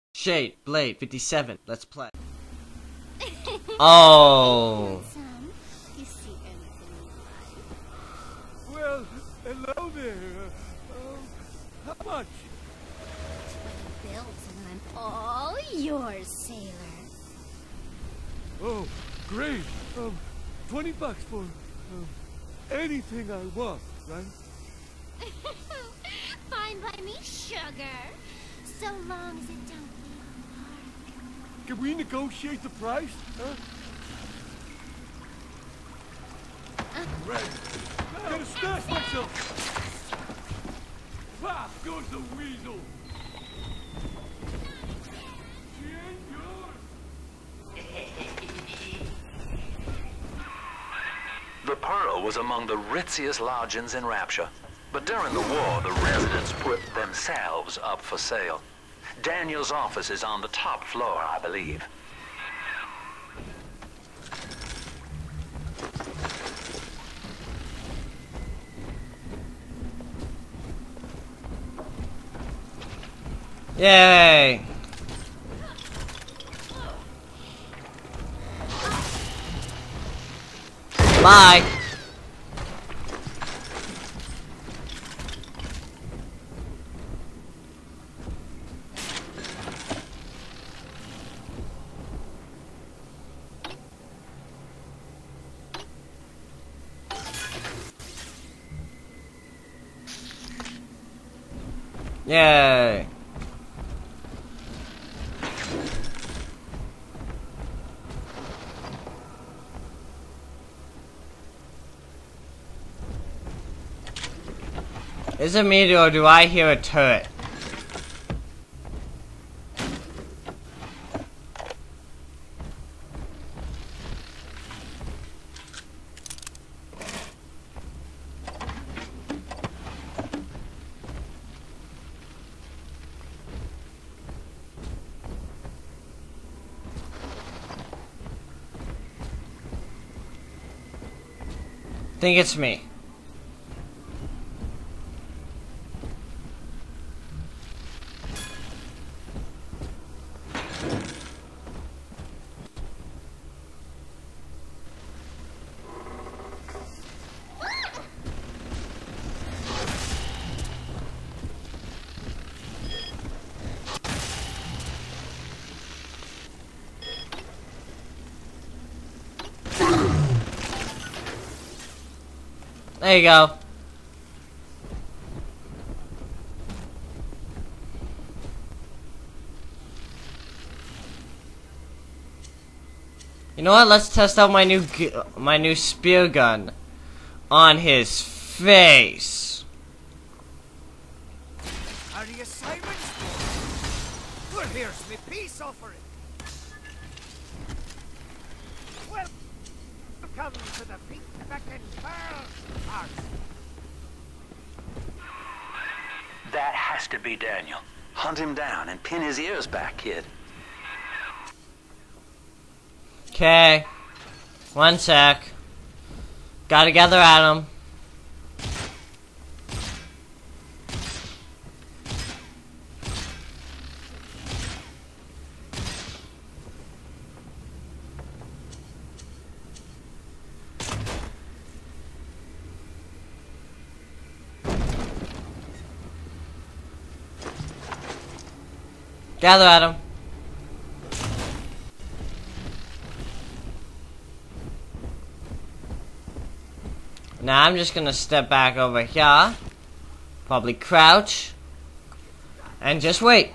Shade, Blade, 57. Let's play. Oh. You see anything you like? Well, hello there. How much? 20 bills and I'm all yours, sailor. Oh, great. $20 for anything I want, right? Fine by me, sugar. So long as it don't leave a mark. Can we negotiate the price? Huh? Right. Gotta stash myself. Ah, goes the weasel. She ain't yours. The Pearl was among the ritziest lodgings in Rapture, but during the war, the residents put themselves up for sale. Daniel's office is on the top floor, I believe. Yay. Bye. Yay. Is it me or do I hear a turret? Think it's me. There you go. You know what? Let's test out my new spear gun on his face. Are you Simon? Well, here's me peace offering. Welcome to the Pink Beacon Pearl Arts. That has to be Daniel. Hunt him down and pin his ears back, kid. Okay. One sec. Gotta gather at him. Gather at him. Now I'm just gonna step back over here. Probably crouch. And just wait.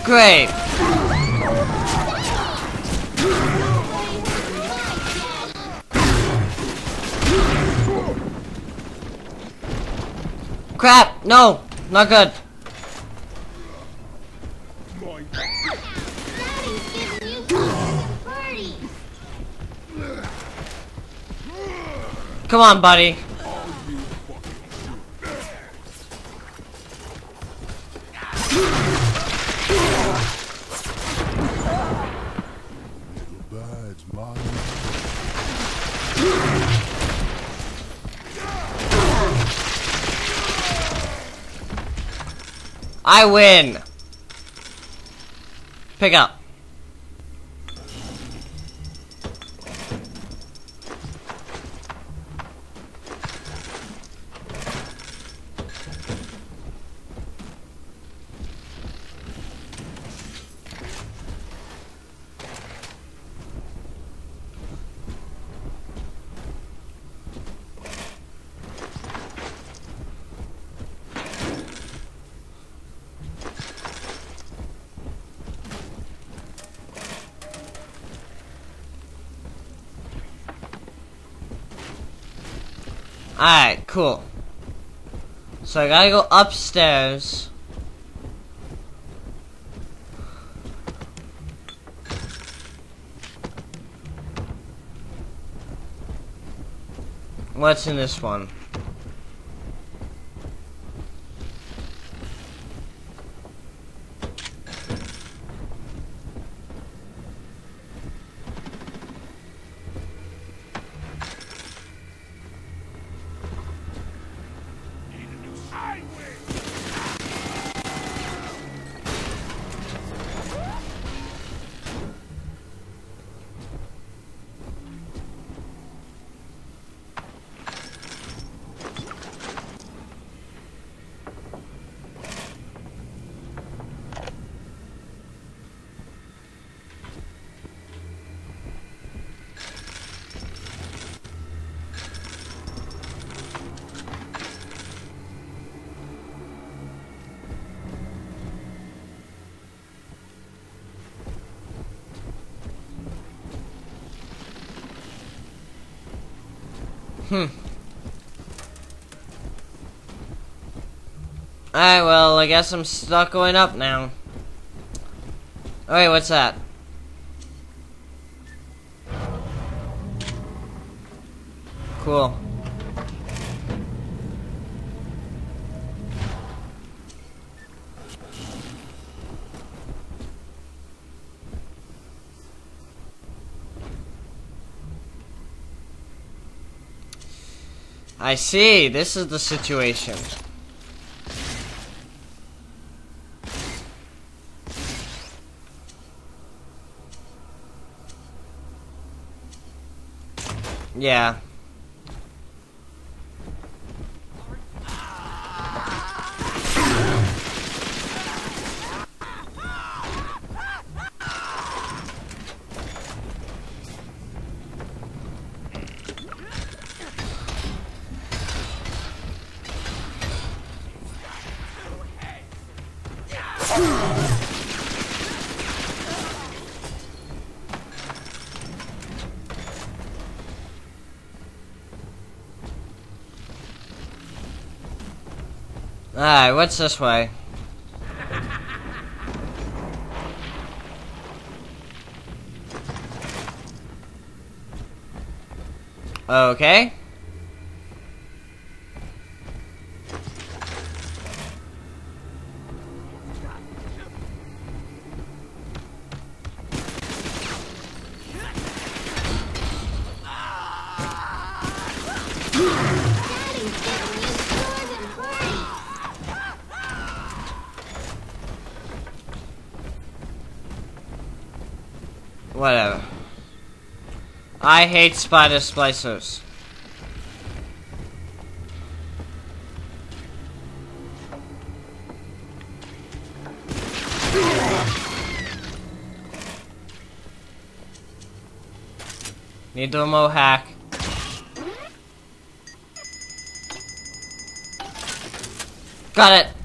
Great. Crap! No! Not good. Daddy's giving you cookies and parties. Come on, buddy. Badge, man. I win. Pick up. Alright, cool. So I gotta go upstairs. What's in this one? Alright, well, I guess I'm stuck going up now. Alright, what's that? Cool. I see, this is the situation. Yeah. Alright, what's this way? Okay. Daddy's giving you tours and parties. Whatever. I hate spider splicers. Need the remote hack. Got it.